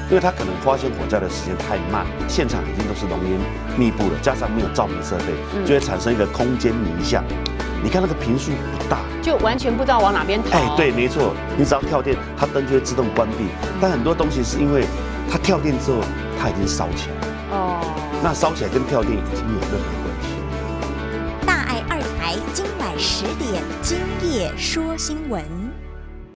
因为它可能发现火灾的时间太慢，现场已经都是浓烟密布了，加上没有照明设备，就会产生一个空间迷向。你看那个频数不大， 就完全不知道往哪边逃。 哎，对，没错，你只要跳电，它灯就会自动关闭。但很多东西是因为它跳电之后，它已经烧起来。哦，那烧起来跟跳电已经没有任何关系。 大爱2台今晚10点，今夜说新闻。